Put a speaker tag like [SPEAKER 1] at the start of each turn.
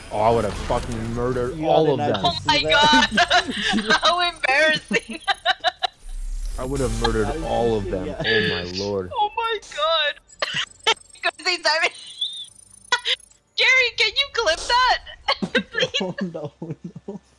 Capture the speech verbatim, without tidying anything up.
[SPEAKER 1] Oh, I would have fucking murdered
[SPEAKER 2] You
[SPEAKER 1] all of
[SPEAKER 2] gotta
[SPEAKER 1] them.
[SPEAKER 2] not
[SPEAKER 3] Oh my
[SPEAKER 2] see
[SPEAKER 3] god!
[SPEAKER 2] that.
[SPEAKER 3] How embarrassing!
[SPEAKER 1] I would have murdered
[SPEAKER 2] I didn't
[SPEAKER 1] all
[SPEAKER 2] see
[SPEAKER 1] of
[SPEAKER 2] shit
[SPEAKER 1] them.
[SPEAKER 2] yet.
[SPEAKER 1] Oh my lord.
[SPEAKER 3] Oh my god! Go say Simon. Jerry, can you clip that?
[SPEAKER 2] Oh no, no.